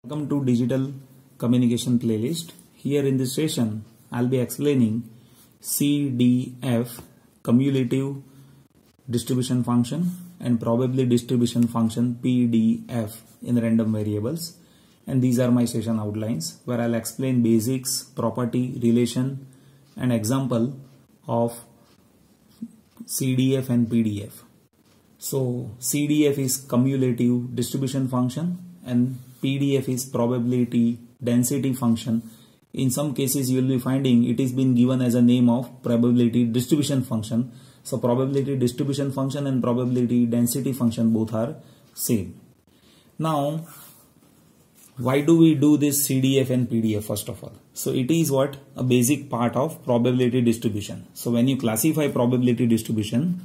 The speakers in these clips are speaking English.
Welcome to Digital Communication Playlist. Here in this session, I'll be explaining CDF, Cumulative Distribution Function, and Probability Distribution Function PDF in random variables. And these are my session outlines where I'll explain basics, property, relation, and example of CDF and PDF. So CDF is Cumulative Distribution Function and PDF is probability density function. In some cases you will be finding it is been given as a name of probability distribution function. So probability distribution function and probability density function both are same. Now why do we do this CDF and PDF first of all? So it is what? A basic part of probability distribution. So when you classify probability distribution,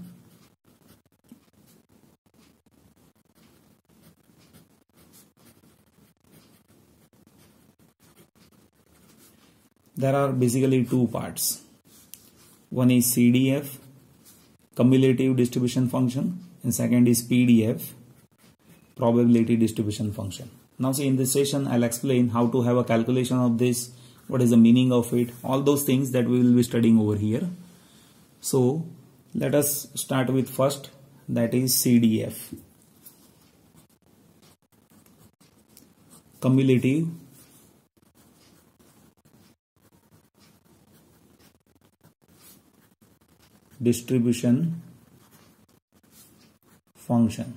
there are basically two parts. One is CDF, cumulative distribution function, and second is PDF, probability distribution function. Now see, in this session I'll explain how to have a calculation of this, what is the meaning of it, all those things that we will be studying over here. So let us start with first, that is CDF, cumulative distribution function.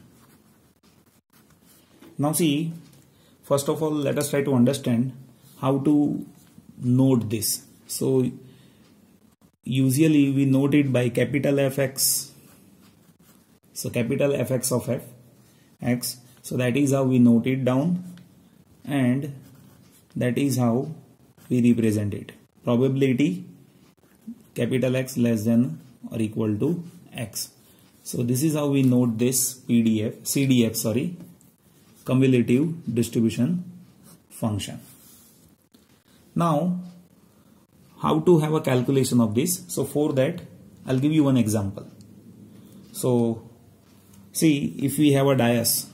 Now see, first of all let us try to understand how to note this. So usually we note it by capital Fx. So capital Fx of f x. So that is how we note it down, and that is how we represent it. Probability capital X less than or equal to x. So this is how we note this CDF, cumulative distribution function. Now how to have a calculation of this? So for that I'll give you one example. So see, if we have a dais,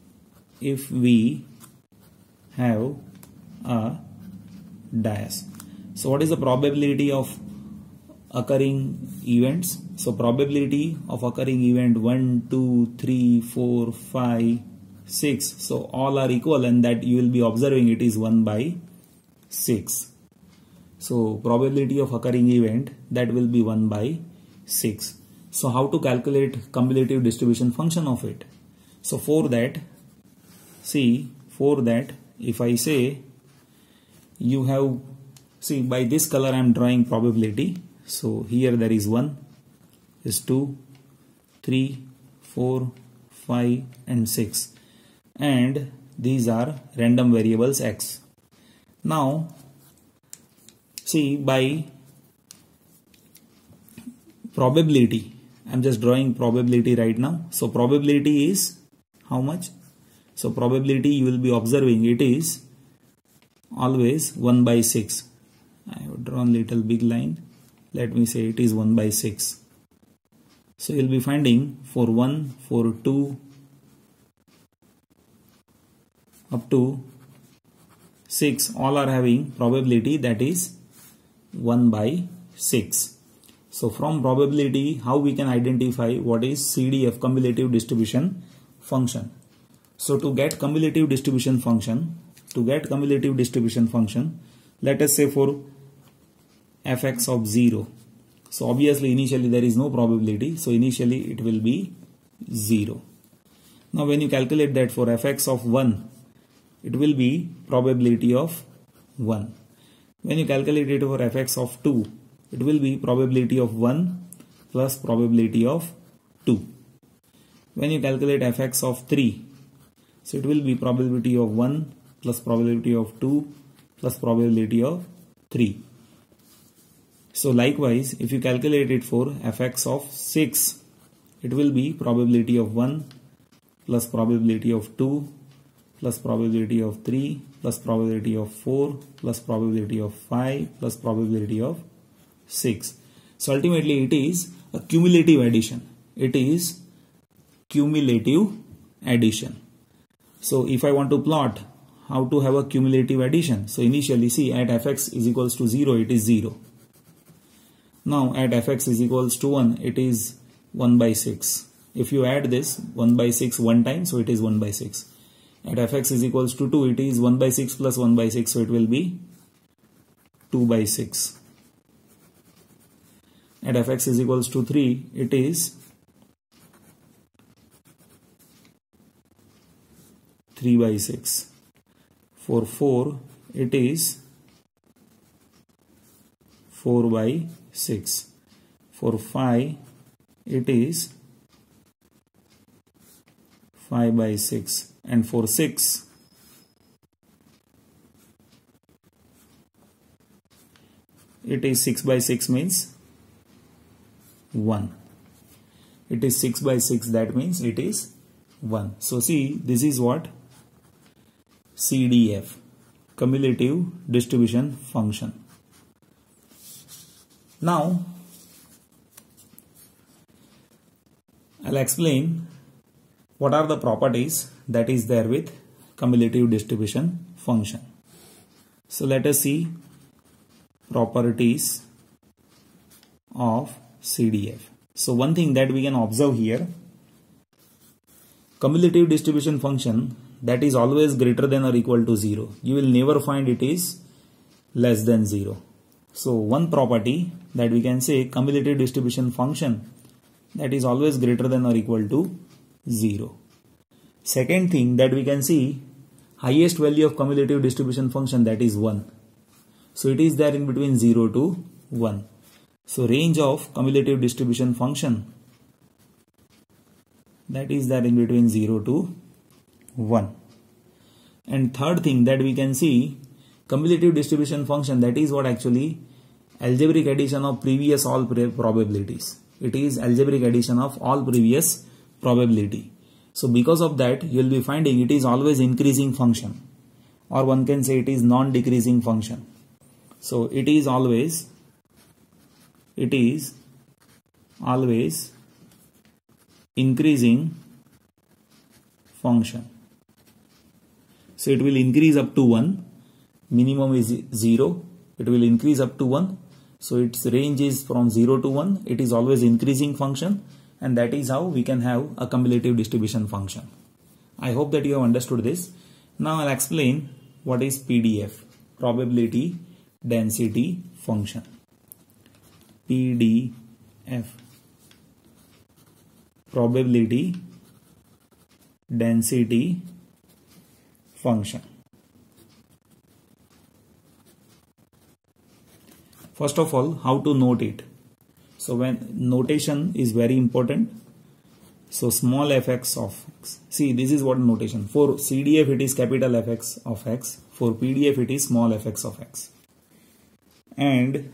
so what is the probability of occurring events? So probability of occurring event 1, 2, 3, 4, 5, 6. So all are equal, and that you will be observing it is 1 by 6. So probability of occurring event, that will be 1 by 6. So how to calculate cumulative distribution function of it? So for that, if I say you have, see, by this color I am drawing probability. So here there is 1, is 2, 3, 4, 5 and 6, and these are random variables x. Now see, by probability, I am just drawing probability right now. So probability is how much? So probability, you will be observing it is always 1 by 6. I have drawn little big line. Let me say it is 1 by 6. So you will be finding for 1, for 2 up to 6, all are having probability that is 1 by 6. So from probability, how we can identify what is CDF, cumulative distribution function? So to get cumulative distribution function, let us say for fx of 0. So obviously initially there is no probability, so initially it will be 0. Now when you calculate that for fx of 1, it will be probability of 1. When you calculate it for fx of 2, it will be probability of 1 plus probability of 2. When you calculate fx of 3, so it will be probability of 1 plus probability of 2 plus probability of 3. So likewise, if you calculate it for fx of 6, it will be probability of 1 plus probability of 2 plus probability of 3 plus probability of 4 plus probability of 5 plus probability of 6. So ultimately it is a cumulative addition. So if I want to plot how to have a cumulative addition. So initially see at fx is equals to 0, it is 0. Now at fx is equals to 1, it is 1 by 6. If you add this 1 by 6 one time, so it is 1 by 6. At fx is equals to 2, it is 1 by 6 plus 1 by 6, so it will be 2 by 6. At fx is equals to 3, it is 3 by 6. For 4, it is 4 by 6. For 5, it is 5 by 6. And for 6, it is 6 by 6 means 1. It is 6 by 6, that means it is 1. So see, this is what CDF, cumulative distribution function. Now I'll explain what are the properties that is there with cumulative distribution function. So let us see properties of CDF. So one thing that we can observe here, cumulative distribution function that is always greater than or equal to 0. You will never find it is less than 0. So one property that we can say, cumulative distribution function that is always greater than or equal to 0. Second thing that we can see, highest value of cumulative distribution function, that is 1. So it is there in between 0 to 1. So range of cumulative distribution function, that is there in between 0 to 1. And third thing that we can see, cumulative distribution function, that is what actually algebraic addition of previous all probabilities. It is algebraic addition of all previous probability. So because of that, you will be finding it is always increasing function, or one can say it is non-decreasing function. So it is always increasing function. So it will increase up to 1, minimum is 0, it will increase up to 1. So its range is from 0 to 1, it is always increasing function, and that is how we can have a cumulative distribution function. I hope that you have understood this. Now I'll explain what is PDF, probability density function. PDF, probability density function. First of all, how to note it. So when notation is very important. So small fx of x. See, this is what notation. For CDF it is capital Fx of x. For PDF it is small fx of x. And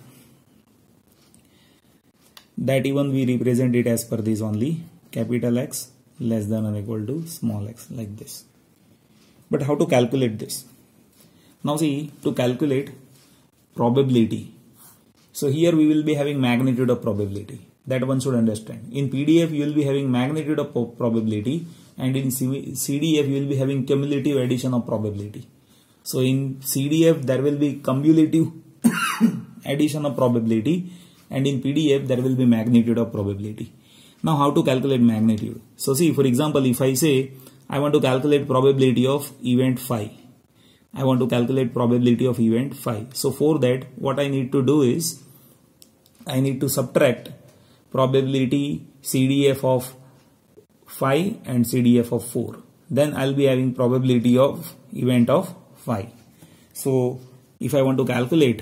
that even we represent it as per this only, capital X less than or equal to small x, like this. But how to calculate this? Now see, to calculate probability. So here we will be having magnitude of probability. That one should understand. In PDF you will be having magnitude of probability, and in CDF you will be having cumulative addition of probability. So in CDF there will be cumulative addition of probability, and in PDF there will be magnitude of probability. Now how to calculate magnitude? So see, for example, if I say I want to calculate probability of event phi. I want to calculate probability of event phi. So for that, what I need to do is I need to subtract probability CDF of phi and CDF of 4. Then I'll be having probability of event of phi. So if I want to calculate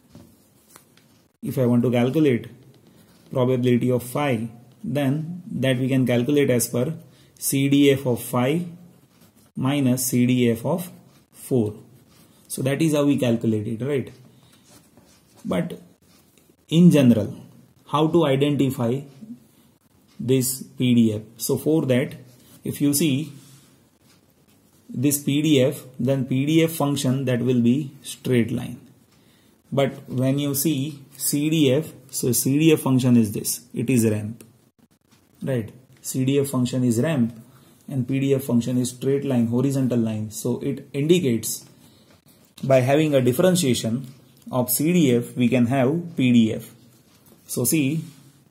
probability of phi, then that we can calculate as per CDF of phi minus CDF of 4. So that is how we calculate it, right? But in general, how to identify this PDF? So for that, if you see this PDF, then PDF function, that will be straight line. But when you see CDF, so CDF function is this, it is ramp, right? CDF function is ramp. and PDF function is straight line, horizontal line. So it indicates by having a differentiation of CDF, we can have PDF. So see,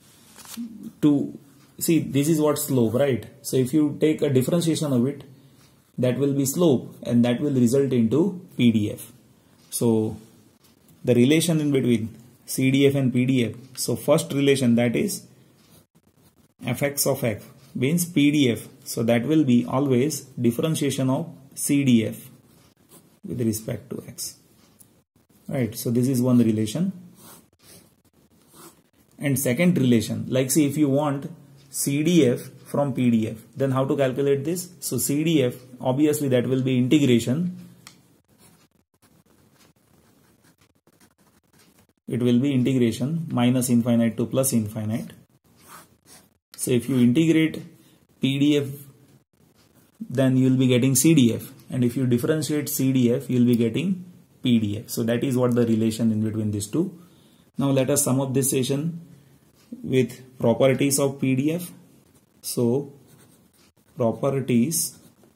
this is what slope, right? So if you take a differentiation of it, that will be slope and that will result into PDF. So the relation in between CDF and PDF. So first relation, that is fx of f means PDF. So that will be always differentiation of CDF with respect to x. Right. So this is one relation. And second relation, like see, if you want CDF from PDF, then how to calculate this? So CDF, obviously that will be integration. It will be integration minus infinite to plus infinite. So if you integrate PDF, then you will be getting CDF. And if you differentiate CDF, you will be getting PDF. So that is what the relation in between these two. Now let us sum up this session with properties of PDF. So properties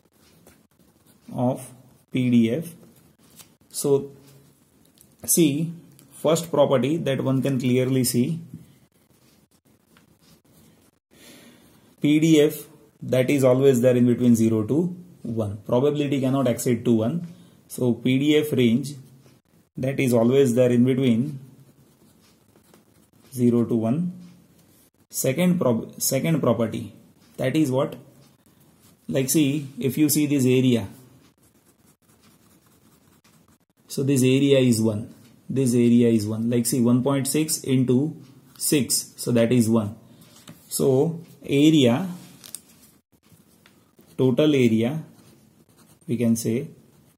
of PDF. So see, first property that one can clearly see, PDF, that is always there in between 0 to 1. Probability cannot exceed to 1. So PDF range, that is always there in between 0 to 1. Second property, that is what? Like see, if you see this area, so this area is 1. This area is 1. Like see, 1.6 into 6. So that is 1. So area, total area, we can say,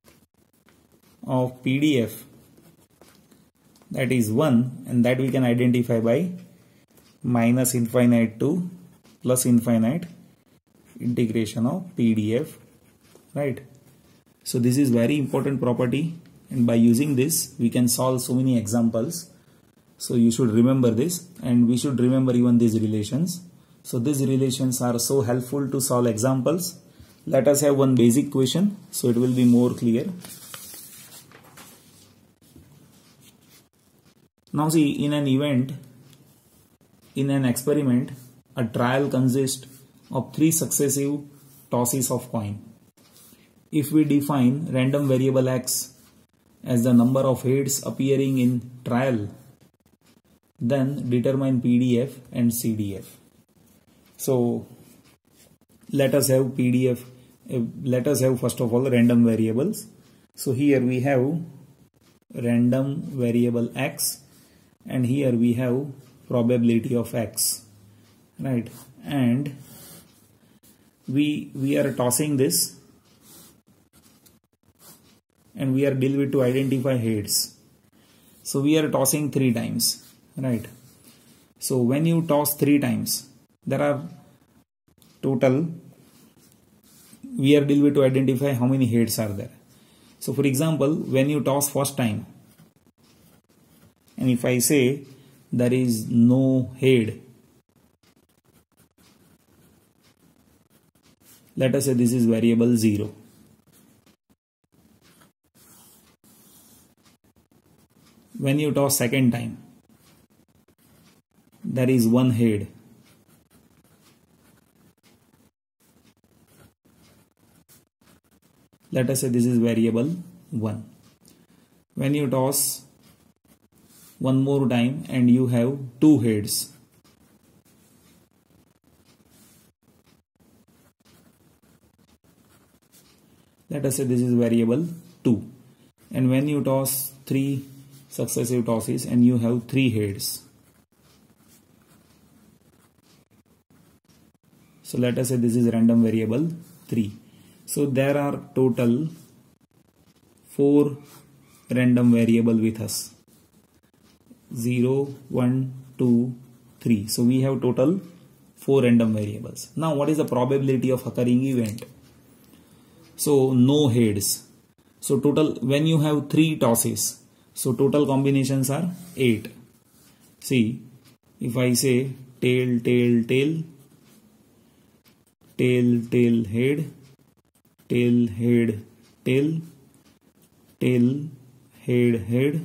of PDF, that is 1, and that we can identify by minus infinite to plus infinite integration of PDF, right? So this is very important property, and by using this we can solve so many examples. So you should remember this, and we should remember even these relations. So these relations are so helpful to solve examples. Let us have one basic question, so it will be more clear. Now see, in an event, in an experiment, a trial consists of 3 successive tosses of coin. If we define random variable x as the number of heads appearing in trial, then determine PDF and CDF. So let us have PDF. Let us have first of all random variables. So here we have random variable x, and here we have probability of x, right? And we are tossing this, and we are dealing with to identify heads. So we are tossing 3 times, right? So when you toss 3 times, there are total, we are dealing with to identify how many heads are there. So for example, when you toss first time, and if I say there is no head, let us say this is variable 0. When you toss second time, there is 1 head. Let us say this is variable 1. When you toss one more time and you have 2 heads, let us say this is variable 2. And when you toss 3 successive tosses and you have 3 heads, so let us say this is random variable 3. So there are total 4 random variable with us, 0, 1, 2, 3. So we have total 4 random variables. Now what is the probability of occurring event? So no heads. So total, when you have 3 tosses, so total combinations are 8. See, if I say tail, tail, tail, tail, tail, head, tail, head, tail, tail, head, head,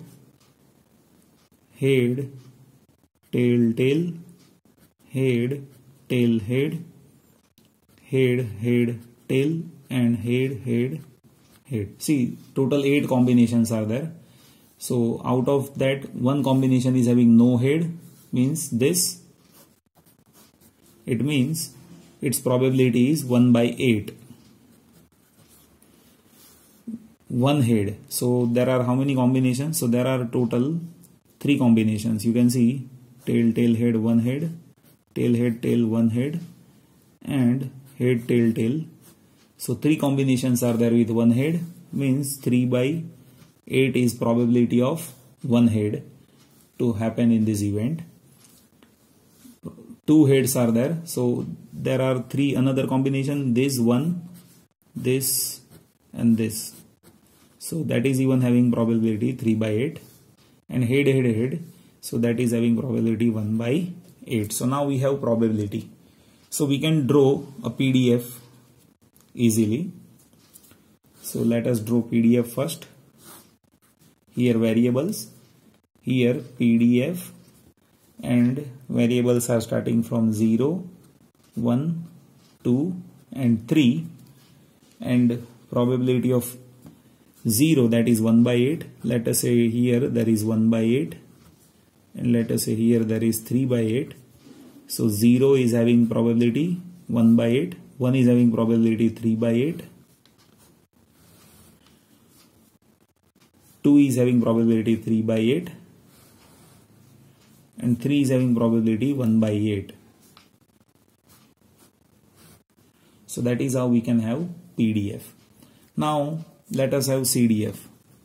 head, tail, tail, head, tail, head, head, head, tail, and head, head, head. See, total 8 combinations are there. So out of that, one combination is having no head, means this. It means its probability is 1 by 8. One head. So there are how many combinations? So there are total 3 combinations. You can see tail, tail, head, one head, tail, head, tail, one head, and head, tail, tail. So 3 combinations are there with one head, means 3 by 8 is probability of one head to happen in this event. 2 heads are there, so there are 3 another combination, this one, this, and this. So that is even having probability 3 by 8, and head, head, head, so that is having probability 1 by 8. So now we have probability. So we can draw a PDF easily. So let us draw PDF first. Here variables, here PDF, and variables are starting from 0, 1, 2, and 3, and probability of 0, that is 1 by 8. Let us say here there is 1 by 8, and let us say here there is 3 by 8. So 0 is having probability 1 by 8, 1 is having probability 3 by 8, 2 is having probability 3 by 8, and 3 is having probability 1 by 8. So that is how we can have PDF. Now let us have CDF.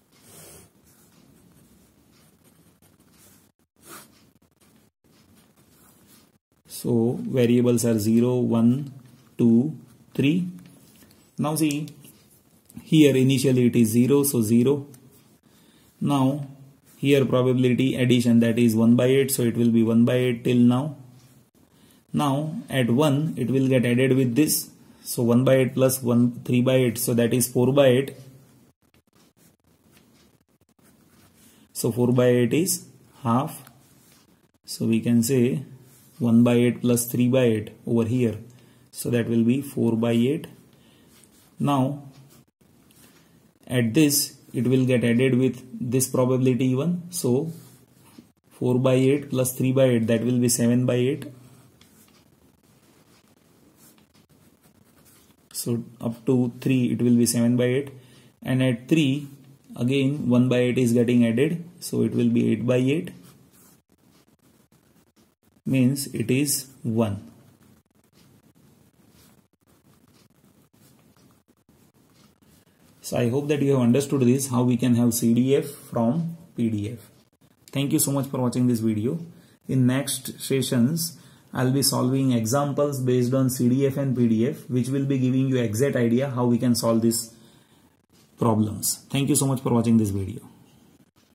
So variables are 0, 1, 2, 3. Now see, here initially it is 0, so 0. Now here probability addition, that is 1 by 8, so it will be 1 by 8 till now. Now at 1 it will get added with this, so 1 by 8 plus 1, 3 by 8, so that is 4 by 8. So 4 by 8 is half, so we can say 1 by 8 plus 3 by 8 over here, so that will be 4 by 8. Now at this it will get added with this probability even, so 4 by 8 plus 3 by 8, that will be 7 by 8. So up to 3 it will be 7 by 8, and at 3 again 1 by 8 is getting added, so it will be 8 by 8, means it is 1. So I hope that you have understood this, how we can have CDF from PDF. Thank you so much for watching this video. In next sessions, I'll be solving examples based on CDF and PDF, which will be giving you exact idea how we can solve these problems. Thank you so much for watching this video.